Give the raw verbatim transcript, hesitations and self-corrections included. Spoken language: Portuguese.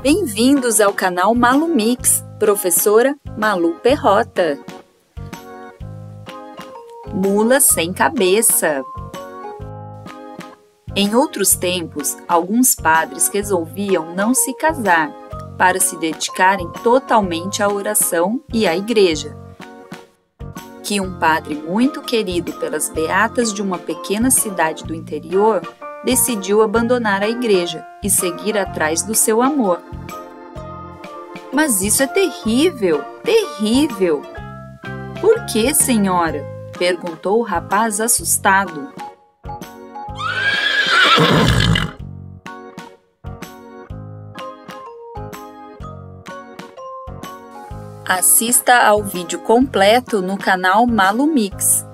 Bem-vindos ao canal Malu Mix, professora Malu Perrota. Mula sem cabeça. Em outros tempos, alguns padres resolviam não se casar para se dedicarem totalmente à oração e à igreja. Que um padre muito querido pelas beatas de uma pequena cidade do interior decidiu abandonar a igreja e seguir atrás do seu amor. Mas isso é terrível, terrível! Por que, senhora? Perguntou o rapaz assustado. Assista ao vídeo completo no canal Malu Mix.